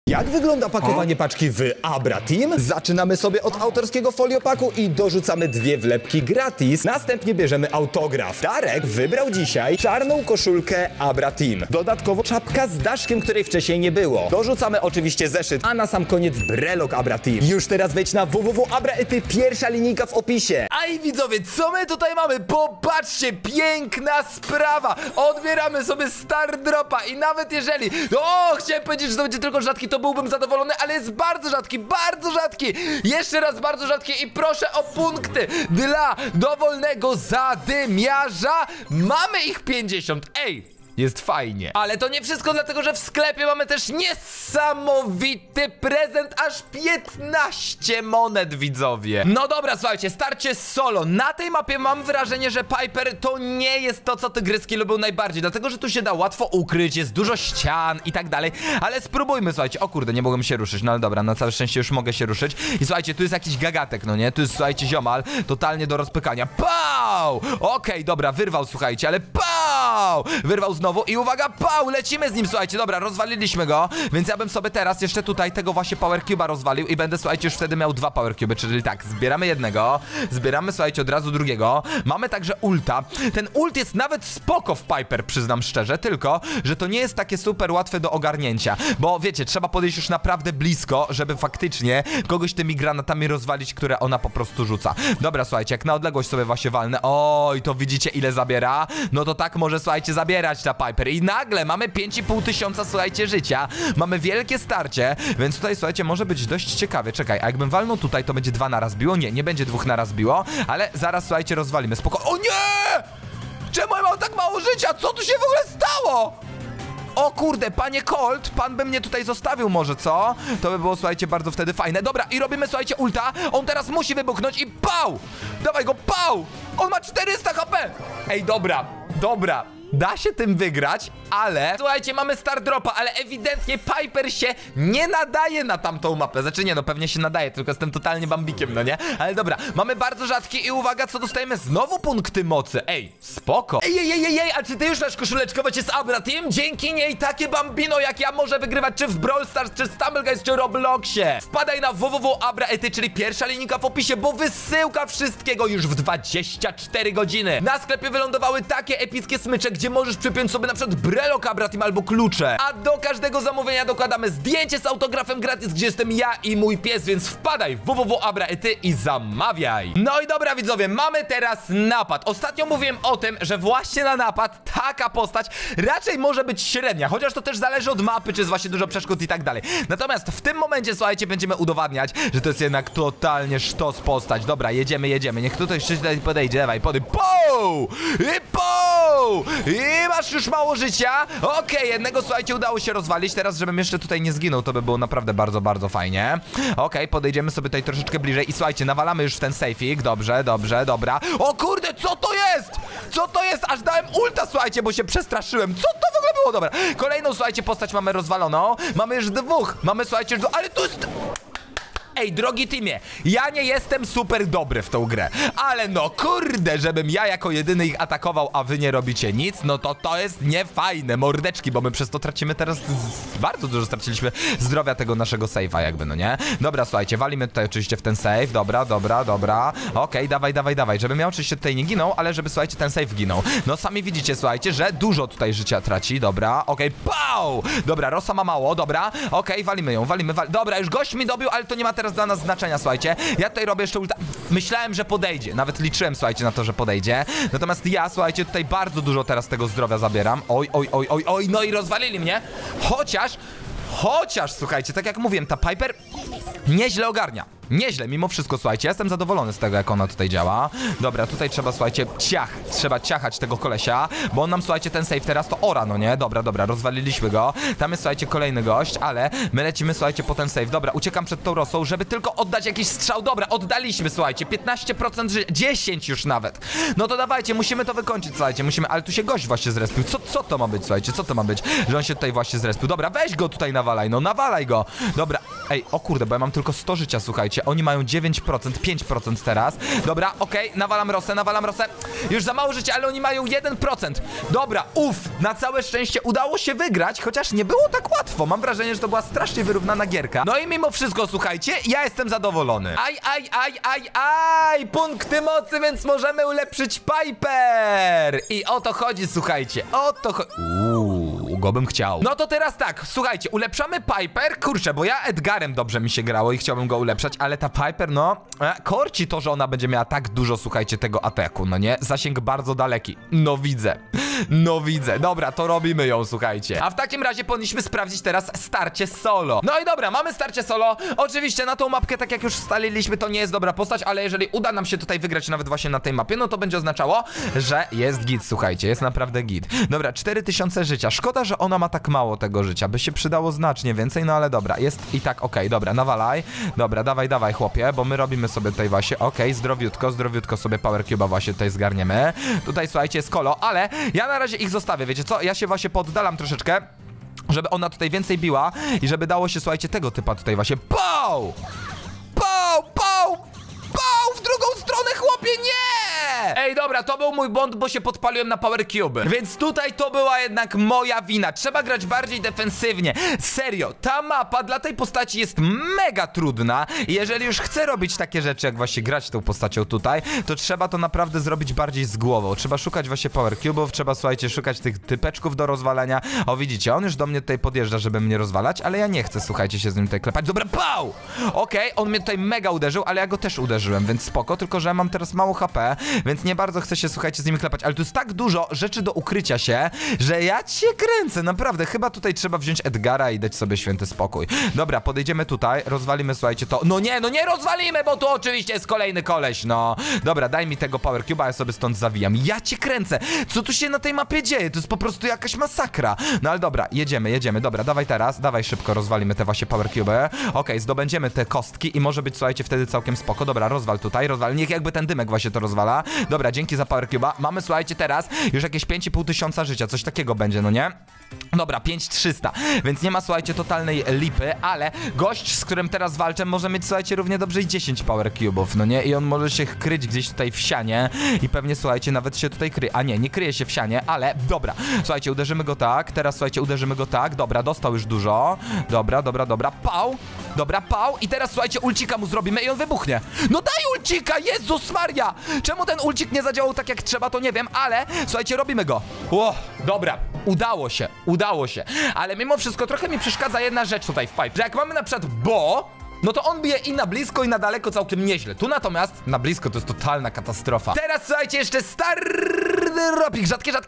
Jak wygląda pakowanie paczki w Abra Team? Zaczynamy sobie od autorskiego foliopaku i dorzucamy 2 wlepki gratis. Następnie bierzemy autograf. Darek wybrał dzisiaj czarną koszulkę Abra Team. Dodatkowo czapka z daszkiem, której wcześniej nie było. Dorzucamy oczywiście zeszyt, a na sam koniec brelok Abra Team. Już teraz wejdź na www.abra.it, pierwsza linijka w opisie. A i widzowie, co my tutaj mamy? Popatrzcie, piękna sprawa. Odbieramy sobie Star Dropa i nawet jeżeli... chciałem powiedzieć, że to będzie tylko rzadki, to byłbym zadowolony, ale jest bardzo rzadki, bardzo rzadki. Jeszcze raz bardzo rzadki i proszę o punkty dla dowolnego zadymiarza. Mamy ich 50. Ej! Jest fajnie. Ale to nie wszystko, dlatego że w sklepie mamy też niesamowity prezent. Aż 15 monet, widzowie. No dobra, słuchajcie, starcie solo. Na tej mapie mam wrażenie, że Piper to nie jest to, co tygryski lubią najbardziej. Dlatego, że tu się da łatwo ukryć, jest dużo ścian i tak dalej. Ale spróbujmy, słuchajcie. O kurde, nie mogłem się ruszyć. No ale dobra, na całe szczęście już mogę się ruszyć. I słuchajcie, tu jest jakiś gagatek, no nie? Tu jest, słuchajcie, ziomal. Totalnie do rozpykania. Pau! Okej, dobra, wyrwał, słuchajcie, ale pau! Wyrwał znowu. I uwaga, pał, lecimy z nim, słuchajcie, dobra, rozwaliliśmy go, więc ja bym sobie teraz jeszcze tutaj tego właśnie Power Cube'a rozwalił i będę, słuchajcie, już wtedy miał 2 Power Cube'y, czyli tak, zbieramy jednego, zbieramy, słuchajcie, od razu drugiego, mamy także ulta, ten ult jest nawet spoko w Piper, przyznam szczerze, tylko, że to nie jest takie super łatwe do ogarnięcia, bo wiecie, trzeba podejść już naprawdę blisko, żeby faktycznie kogoś tymi granatami rozwalić, które ona po prostu rzuca. Dobra, słuchajcie, jak na odległość sobie właśnie walnę, oj, to widzicie ile zabiera, no to tak może, słuchajcie, zabierać ta Piper. I nagle mamy 5500, słuchajcie, życia. Mamy wielkie starcie, więc tutaj, słuchajcie, może być dość ciekawie. Czekaj, a jakbym walnął tutaj, to będzie 2 naraz biło? Nie, nie będzie 2 naraz biło, ale zaraz, słuchajcie, rozwalimy. Spoko... O nie! Czemu ja mam tak mało życia? Co tu się w ogóle stało? O kurde, panie Colt, pan by mnie tutaj zostawił może, co? To by było, słuchajcie, bardzo wtedy fajne. Dobra, i robimy, słuchajcie, ulta. On teraz musi wybuchnąć i pał! Dawaj go, pał! On ma 400 HP! Ej, dobra, dobra. Da się tym wygrać, ale... Słuchajcie, mamy Star Dropa, ale ewidentnie Piper się nie nadaje na tamtą mapę. Znaczy nie, no pewnie się nadaje, tylko jestem totalnie bambikiem, no nie? Ale dobra, mamy bardzo rzadki i uwaga, co dostajemy? Znowu punkty mocy. Ej, spoko. Ej, a czy ty już masz koszuleczkować z Abra Team? Dzięki niej takie bambino jak ja może wygrywać czy w Brawl Stars, czy Stumble Guys, czy Robloxie. Wpadaj na www.abra.it, czyli pierwsza linijka w opisie, bo wysyłka wszystkiego już w 24 godziny. Na sklepie wylądowały takie epickie smycze, gdzie możesz przypiąć sobie na przykład brelok Abra Team albo klucze. A do każdego zamówienia dokładamy zdjęcie z autografem gratis, gdzie jestem ja i mój pies, więc wpadaj w www.abra.it i zamawiaj. No i dobra, widzowie, mamy teraz napad. Ostatnio mówiłem o tym, że właśnie na napad taka postać raczej może być średnia, chociaż to też zależy od mapy, czy jest właśnie dużo przeszkód i tak dalej. Natomiast w tym momencie, słuchajcie, będziemy udowadniać, że to jest jednak totalnie sztos postać. Dobra, jedziemy. Niech tutaj jeszcze podejdzie, dawaj, Pow! I pow! I masz już mało życia. Okej, jednego, słuchajcie, udało się rozwalić. Teraz, żebym jeszcze tutaj nie zginął, to by było naprawdę bardzo, bardzo fajnie. Okej, podejdziemy sobie tutaj troszeczkę bliżej i słuchajcie, nawalamy już w ten sejfik. Dobrze, dobra. O kurde, co to jest? Co to jest? Aż dałem ulta, słuchajcie, bo się przestraszyłem. Co to w ogóle było? Dobra, kolejną, słuchajcie, postać mamy rozwaloną. Mamy już 2. Mamy, słuchajcie, już 2. Ale tu jest... Ej, drogi teamie, ja nie jestem super dobry w tą grę, ale no kurde, żebym ja jako jedyny ich atakował, a wy nie robicie nic, no to jest niefajne, mordeczki, bo my przez to tracimy teraz, bardzo dużo straciliśmy zdrowia tego naszego save'a jakby, no nie? Dobra, słuchajcie, walimy tutaj oczywiście w ten save, dobra. Okej, dawaj, żebym ja oczywiście tutaj nie ginął, ale żeby, słuchajcie, ten save ginął. No sami widzicie, słuchajcie, że dużo tutaj życia traci, dobra, okej, pau! Dobra, Rosa ma mało, dobra, okej, walimy ją, dobra, już gość mi dobił, ale to nie ma teraz dla nas znaczenia, słuchajcie. Ja tutaj robię jeszcze ulta. Myślałem, że podejdzie. Nawet liczyłem, słuchajcie, na to, że podejdzie. Natomiast ja, słuchajcie, tutaj bardzo dużo teraz tego zdrowia zabieram. Oj, no i rozwalili mnie. Chociaż, słuchajcie, tak jak mówiłem, ta Piper nieźle ogarnia. Nieźle, mimo wszystko, słuchajcie, ja jestem zadowolony z tego, jak ona tutaj działa. Dobra, tutaj trzeba, słuchajcie, trzeba ciachać tego kolesia, bo on nam, słuchajcie, ten save teraz to ora, no nie? Dobra, rozwaliliśmy go. Tam jest, słuchajcie, kolejny gość, ale my lecimy, słuchajcie, po ten save. Dobra, uciekam przed tą Rosą, żeby tylko oddać jakiś strzał. Dobra, oddaliśmy, słuchajcie, 15% życia, 10 już nawet. No to dawajcie, musimy to wykończyć, słuchajcie, ale tu się gość właśnie zrespił. Co to ma być, słuchajcie, co to ma być? Że on się tutaj właśnie zrespił. Dobra, weź go tutaj nawalaj, no nawalaj go. Dobra. Ej, o kurde, bo ja mam tylko 100 życia, słuchajcie. Oni mają 9%, 5% teraz. Dobra, okej, nawalam Rosę. Już za mało życia, ale oni mają 1%. Dobra, na całe szczęście udało się wygrać, chociaż nie było tak łatwo. Mam wrażenie, że to była strasznie wyrównana gierka. No i mimo wszystko, słuchajcie, ja jestem zadowolony. Aj, punkty mocy, więc możemy ulepszyć Piper. I o to chodzi, słuchajcie, go bym chciał. No to teraz tak, słuchajcie, ulepszamy Piper. Kurczę, bo ja Edgarem dobrze mi się grało i chciałbym go ulepszać, ale ta Piper, no, korci to, że ona będzie miała tak dużo, słuchajcie, tego ataku, no nie? Zasięg bardzo daleki. No widzę. Dobra, to robimy ją, słuchajcie. A w takim razie powinniśmy sprawdzić teraz starcie solo. No i dobra, mamy starcie solo. Oczywiście na tą mapkę, tak jak już ustaliliśmy, to nie jest dobra postać, ale jeżeli uda nam się tutaj wygrać nawet właśnie na tej mapie, no to będzie oznaczało, że jest git, słuchajcie, jest naprawdę git. Dobra, 4000 życia. Szkoda, że ona ma tak mało tego życia, by się przydało znacznie więcej, no ale dobra, jest i tak okej, dobra, nawalaj. Dobra, dawaj, chłopie, bo my robimy sobie tutaj właśnie, zdrowiutko sobie Power Cube'a właśnie tutaj zgarniemy. Tutaj, słuchajcie, jest kolo, ale ja na razie ich zostawię, wiecie co? Ja się właśnie poddalam troszeczkę, żeby ona tutaj więcej biła i żeby dało się, słuchajcie, tego typa tutaj właśnie Pow! W drugą stronę, chłopie, nie! Ej, dobra, to był mój błąd, bo się podpaliłem na Power Cube. Więc tutaj to była jednak moja wina. Trzeba grać bardziej defensywnie. Serio, ta mapa dla tej postaci jest mega trudna. I jeżeli już chcę robić takie rzeczy, jak właśnie grać tą postacią tutaj, to trzeba to naprawdę zrobić bardziej z głową. Trzeba szukać właśnie Power Cube'ów, trzeba, słuchajcie, szukać tych typeczków do rozwalenia. O, widzicie, on już do mnie tutaj podjeżdża, żeby mnie rozwalać, ale ja nie chcę, słuchajcie, się z nim tutaj klepać. Dobra, pał! Okej, on mnie tutaj mega uderzył, ale ja go też uderzyłem, więc spoko, tylko że ja mam teraz mało HP, więc nie bardzo chcę się, słuchajcie, z nimi klepać, ale tu jest tak dużo rzeczy do ukrycia się, że ja cię kręcę, naprawdę, chyba tutaj trzeba wziąć Edgara i dać sobie święty spokój. Dobra, podejdziemy tutaj, rozwalimy, słuchajcie, to, no nie rozwalimy, bo tu oczywiście jest kolejny koleś, no. Dobra, daj mi tego Power Cube'a, ja sobie stąd zawijam. Ja cię kręcę, co tu się na tej mapie dzieje? To jest po prostu jakaś masakra. No ale dobra, jedziemy, dobra, dawaj teraz, dawaj szybko, rozwalimy te właśnie Power Cube'y. Okej, zdobędziemy te kostki i może być, słuchajcie, wtedy całkiem spoko. Dobra, rozwal tutaj, niech jakby ten dymek właśnie to rozwala. Dobra, dzięki za Power Cube'a. Mamy, słuchajcie, teraz już jakieś 5500 życia, coś takiego będzie, no nie? Dobra, 5300, więc nie ma, słuchajcie, totalnej lipy, ale gość, z którym teraz walczę, może mieć, słuchajcie, równie dobrze i 10 Power Cube'ów, no nie? I on może się kryć gdzieś tutaj w sianie i pewnie, słuchajcie, nawet się tutaj kryje. A nie kryje się w sianie, ale dobra. Słuchajcie, uderzymy go tak, teraz, słuchajcie, uderzymy go tak. Dobra, dostał już dużo. Dobra, pał. Dobra, pał. I teraz, słuchajcie, ulcika mu zrobimy i on wybuchnie. No daj ulcika, Jezus Maria! Czemu ten ulcik nie zadziałał tak jak trzeba, to nie wiem, ale, słuchajcie, robimy go. Dobra, udało się. Ale mimo wszystko trochę mi przeszkadza jedna rzecz tutaj w Pipe, że jak mamy na przykład no to on bije i na blisko, i na daleko całkiem nieźle. Tu natomiast na blisko to jest totalna katastrofa. Teraz, słuchajcie, jeszcze Stardropik.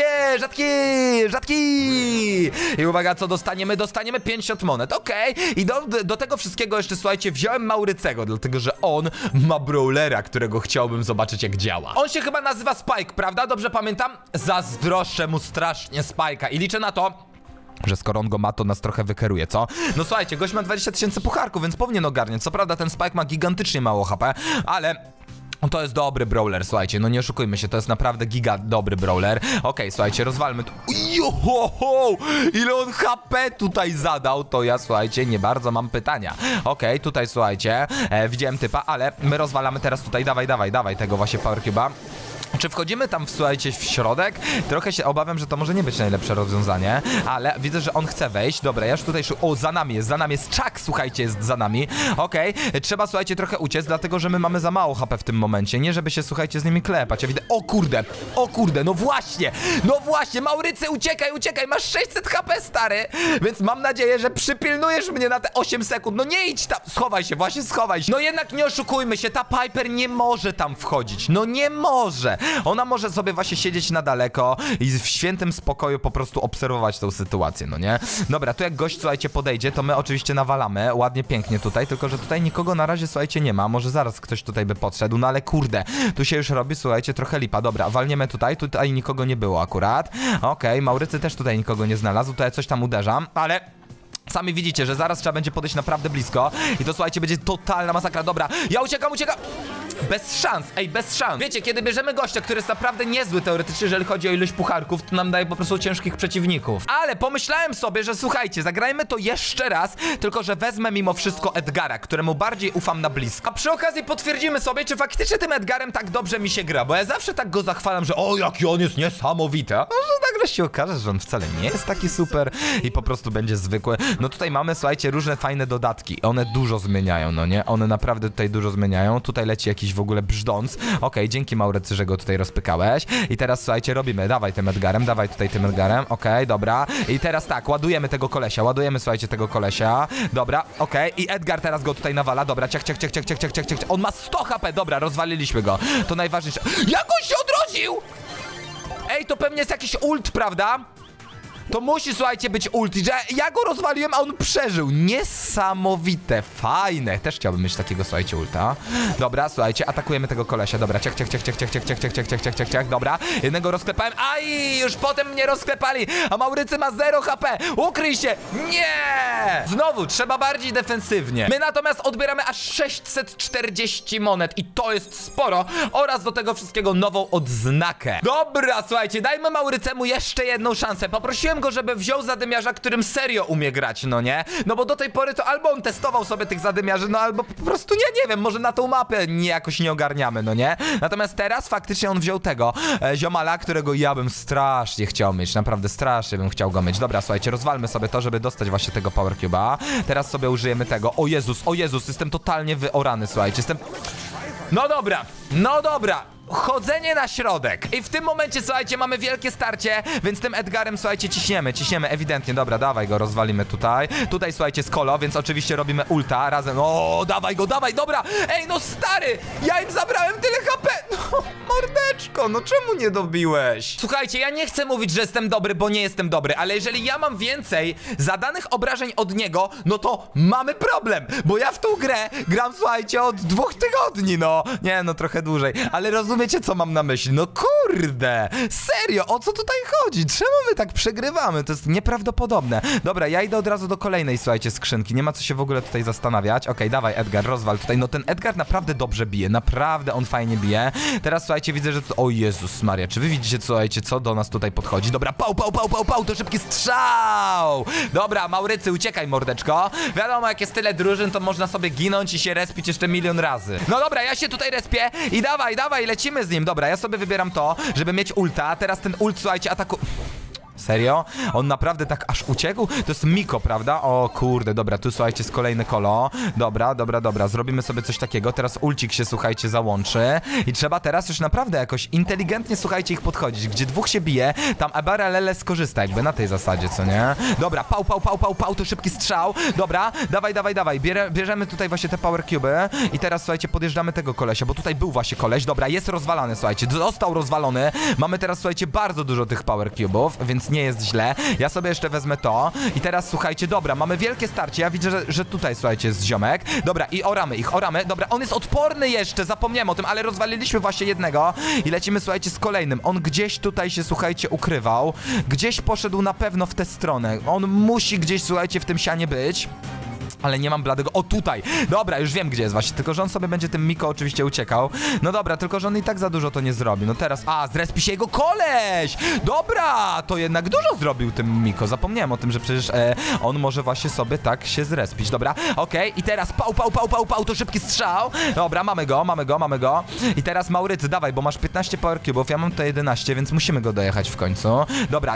Rzadki. I uwaga, co dostaniemy? Dostaniemy 50 monet. Okej. I do tego wszystkiego jeszcze, słuchajcie, wziąłem Maurycego, dlatego że on ma brawlera, którego chciałbym zobaczyć, jak działa. On się chyba nazywa Spike, prawda? Dobrze pamiętam? Zazdroszczę mu strasznie Spike'a i liczę na to, że skoro on go ma, to nas trochę wykeruje, co? No słuchajcie, gość ma 20 000 pucharków, więc powinien ogarniać. Co prawda ten Spike ma gigantycznie mało HP, ale to jest dobry brawler, słuchajcie, no nie oszukujmy się, to jest naprawdę giga dobry brawler. Okej, słuchajcie, rozwalmy tu. Johoho! Ile on HP tutaj zadał, to ja, słuchajcie, nie bardzo mam pytania. Okej, tutaj, słuchajcie, widziałem typa, ale my rozwalamy teraz tutaj, dawaj tego właśnie Power Cube'a. Czy wchodzimy tam, słuchajcie, w środek? Trochę się obawiam, że to może nie być najlepsze rozwiązanie, ale widzę, że on chce wejść. Dobra, ja już tutaj... O, za nami jest Chuck, słuchajcie, jest za nami. Okej, trzeba, słuchajcie, trochę uciec, dlatego, że my mamy za mało HP w tym momencie. Nie, żeby się, słuchajcie, z nimi klepać. Ja widzę... O kurde, no właśnie, Maurycy, uciekaj, masz 600 HP, stary, więc mam nadzieję, że przypilnujesz mnie na te 8 sekund. No nie idź tam, schowaj się. No jednak nie oszukujmy się, ta Piper nie może tam wchodzić, no nie może. Ona może sobie właśnie siedzieć na daleko i w świętym spokoju po prostu obserwować tą sytuację, no nie? Dobra, tu jak gość, słuchajcie, podejdzie, to my oczywiście nawalamy, ładnie, pięknie tutaj, tylko że tutaj nikogo na razie, słuchajcie, nie ma, może zaraz ktoś tutaj by podszedł, no ale kurde, tu się już robi, słuchajcie, trochę lipa. Dobra, walniemy tutaj nikogo nie było akurat. Okej, Maurycy też tutaj nikogo nie znalazł, tutaj coś tam uderzam, ale... Sami widzicie, że zaraz trzeba będzie podejść naprawdę blisko i to, słuchajcie, będzie totalna masakra. Dobra, ja uciekam. Bez szans, bez szans. Wiecie, kiedy bierzemy gościa, który jest naprawdę niezły teoretycznie, jeżeli chodzi o ilość pucharków, to nam daje po prostu ciężkich przeciwników. Ale pomyślałem sobie, że słuchajcie, zagrajmy to jeszcze raz, tylko że wezmę mimo wszystko Edgara, któremu bardziej ufam na blisko. A przy okazji potwierdzimy sobie, czy faktycznie tym Edgarem tak dobrze mi się gra, bo ja zawsze tak go zachwalam, że o, jaki on jest niesamowity. A że nagle się okaże, że on wcale nie jest taki super i po prostu będzie zwykły. No tutaj mamy, słuchajcie, różne fajne dodatki. One dużo zmieniają, no nie? One naprawdę tutaj dużo zmieniają. Tutaj leci jakiś w ogóle brzdąc. Okej, dzięki Maurycy, że go tutaj rozpykałeś. I teraz, słuchajcie, robimy. Dawaj tym Edgarem, dawaj tutaj tym Edgarem. Okej, dobra. I teraz tak, ładujemy tego kolesia. Słuchajcie, tego kolesia. Dobra, okej. I Edgar teraz go tutaj nawala. Dobra, ciach. On ma 100 HP. Dobra, rozwaliliśmy go. To najważniejsze. Jak on się odrodził? Ej, to pewnie jest jakiś ult, prawda? To musi, słuchajcie, być ulti, że ja go rozwaliłem, a on przeżył. Niesamowite, fajne. Też chciałbym mieć takiego, słuchajcie, ulta. Dobra, słuchajcie, atakujemy tego kolesia. Dobra, ciach. Dobra, jednego rozklepałem. Aj, już potem mnie rozklepali. A Maurycy ma 0 HP. Ukryj się. Nie! Znowu, trzeba bardziej defensywnie. My natomiast odbieramy aż 640 monet i to jest sporo. Oraz do tego wszystkiego nową odznakę. Dobra, słuchajcie, dajmy Maurycemu jeszcze jedną szansę. Poprosiłem go, żeby wziął zadymiarza, którym serio umie grać, no nie? No bo do tej pory to albo on testował sobie tych zadymiarzy, no albo po prostu nie wiem, może na tą mapę jakoś nie ogarniamy, no nie? Natomiast teraz faktycznie on wziął tego ziomala, którego ja bym strasznie chciał mieć, naprawdę strasznie bym chciał go mieć. Dobra, słuchajcie, rozwalmy sobie to, żeby dostać właśnie tego Power Cube'a. Teraz sobie użyjemy tego. O Jezus, jestem totalnie wyorany, słuchajcie, No dobra. Chodzenie na środek. I w tym momencie, słuchajcie, mamy wielkie starcie, więc tym Edgarem, słuchajcie, ciśniemy ewidentnie. Dobra, dawaj go, rozwalimy tutaj. Tutaj, słuchajcie, z Kolo, więc oczywiście robimy ulta razem. O, dawaj go, dobra. Ej, no stary, ja im zabrałem tyle HP. No, mordeczko, no czemu nie dobiłeś? Słuchajcie, ja nie chcę mówić, że jestem dobry, bo nie jestem dobry, ale jeżeli ja mam więcej zadanych obrażeń od niego, no to mamy problem, bo ja w tą grę gram, słuchajcie, od 2 tygodni, no. Nie, no trochę dłużej, ale rozumiecie, co mam na myśli? No kurde, serio, o co tutaj chodzi? Czemu my tak przegrywamy? To jest nieprawdopodobne. Dobra, ja idę od razu do kolejnej, słuchajcie, skrzynki. Nie ma co się w ogóle tutaj zastanawiać. Okej, dawaj Edgar, rozwal tutaj. No ten Edgar naprawdę dobrze bije, naprawdę on fajnie bije. Teraz, słuchajcie, widzę, że to... O Jezus Maria, czy wy widzicie, słuchajcie, co do nas tutaj podchodzi? Dobra, pał, to szybki strzał! Dobra, Maurycy, uciekaj, mordeczko. Wiadomo, jak jest tyle drużyn, to można sobie ginąć i się respić jeszcze milion razy. No dobra, ja się tutaj respię i dawaj, lecimy z nim. Dobra, ja sobie wybieram to, żeby mieć ulta. Teraz ten ult, słuchajcie, Serio? On naprawdę tak aż uciekł? To jest Miko, prawda? O kurde, dobra, tu słuchajcie, jest kolejne Kolo. Dobra, zrobimy sobie coś takiego. Teraz ulcik się, słuchajcie, załączy. I trzeba teraz już naprawdę jakoś inteligentnie, słuchajcie, ich podchodzić. Gdzie dwóch się bije, tam Ebara Lele skorzysta jakby na tej zasadzie, co nie? Dobra, pał, to szybki strzał. Dobra, dawaj. Bierzemy tutaj właśnie te Power Cube'y. I teraz, słuchajcie, podjeżdżamy tego kolesia, bo tutaj był właśnie koleś. Dobra, jest rozwalany, słuchajcie, został rozwalony. Mamy teraz, słuchajcie, bardzo dużo tych Power Cube'ów, więc nie jest źle. Ja sobie jeszcze wezmę to. I teraz, słuchajcie, dobra, mamy wielkie starcie. Ja widzę, że tutaj, słuchajcie, jest ziomek. Dobra, i oramy. Dobra, on jest odporny jeszcze, zapomniałem o tym, ale rozwaliliśmy właśnie jednego. I lecimy, słuchajcie, z kolejnym. On gdzieś tutaj się, słuchajcie, ukrywał. Gdzieś poszedł na pewno w tę stronę. On musi gdzieś, słuchajcie, w tym sianie być. Ale nie mam bladego. O, tutaj! Dobra, już wiem, gdzie jest właśnie. Tylko, że on sobie będzie tym Miko oczywiście uciekał. No dobra, tylko, że on i tak za dużo to nie zrobi. No teraz... A, zrespi się jego koleś! Dobra! To jednak dużo zrobił tym Miko. Zapomniałem o tym, że przecież on może właśnie sobie tak się zrespić. Dobra, okej. I teraz pał, to szybki strzał. Dobra, mamy go. I teraz Maurycy, dawaj, bo masz 15 Power Cube'ów, ja mam tutaj 11, więc musimy go dojechać w końcu. Dobra.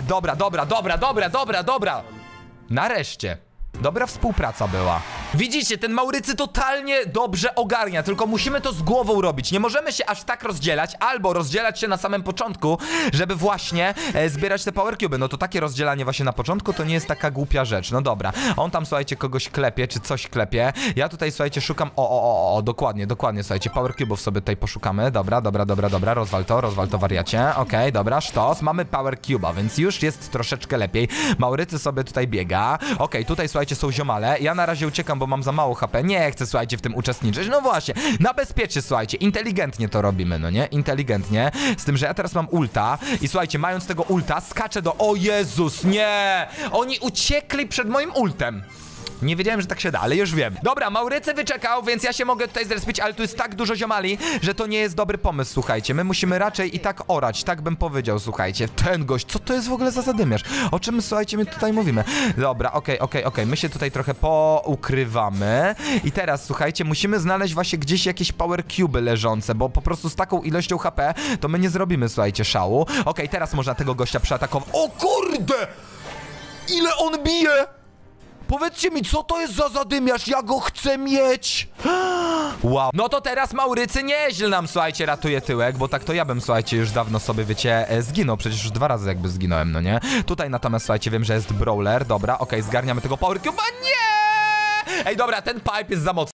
Nareszcie. Dobra współpraca była. Widzicie, ten Maurycy totalnie dobrze ogarnia, tylko musimy to z głową robić. Nie możemy się aż tak rozdzielać, albo rozdzielać się na samym początku, żeby właśnie zbierać te Power Cube'y. No to takie rozdzielanie właśnie na początku to nie jest taka głupia rzecz. No dobra, on tam, słuchajcie, kogoś klepie, czy coś klepie. Ja tutaj, słuchajcie, szukam, dokładnie, słuchajcie, Power Cube'ów sobie tutaj poszukamy. Dobra, rozwal to wariacie. Okej, dobra, sztos, mamy Power Cube'a, więc już jest troszeczkę lepiej. Maurycy sobie tutaj biega. Okej, tutaj, słuchajcie, są ziomale. Ja na razie uciekam, bo mam za mało HP. Nie chcę, słuchajcie, w tym uczestniczyć. No właśnie, na bezpiecznie, słuchajcie, inteligentnie to robimy, no nie? Inteligentnie. Z tym, że ja teraz mam ulta i słuchajcie, mając tego ulta, skaczę do... O Jezus, nie! Oni uciekli przed moim ultem. Nie wiedziałem, że tak się da, ale już wiem. Dobra, Maurycy wyczekał, więc ja się mogę tutaj zrespić, ale tu jest tak dużo ziomali, że to nie jest dobry pomysł, słuchajcie. My musimy raczej i tak orać, tak bym powiedział, słuchajcie. Ten gość, co to jest w ogóle za zadymiarz? O czym, słuchajcie, my tutaj mówimy? Dobra, okej. My się tutaj trochę poukrywamy. I teraz, słuchajcie, musimy znaleźć właśnie gdzieś jakieś power cube leżące, bo po prostu z taką ilością HP to my nie zrobimy, słuchajcie, szału. Okej, teraz można tego gościa przeatakować. O kurde! Ile on bije! Powiedzcie mi, co to jest za zadymiarz? Ja go chcę mieć! Wow. No to teraz Maurycy nieźle nam, słuchajcie, ratuje tyłek, bo tak to ja bym, słuchajcie, już dawno sobie, wiecie, zginął. Przecież już 2 razy jakby zginąłem, no nie? Tutaj natomiast, słuchajcie, wiem, że jest brawler. Dobra, okej, zgarniamy tego power cube. A nie! Ej, dobra, ten pipe jest za mocny.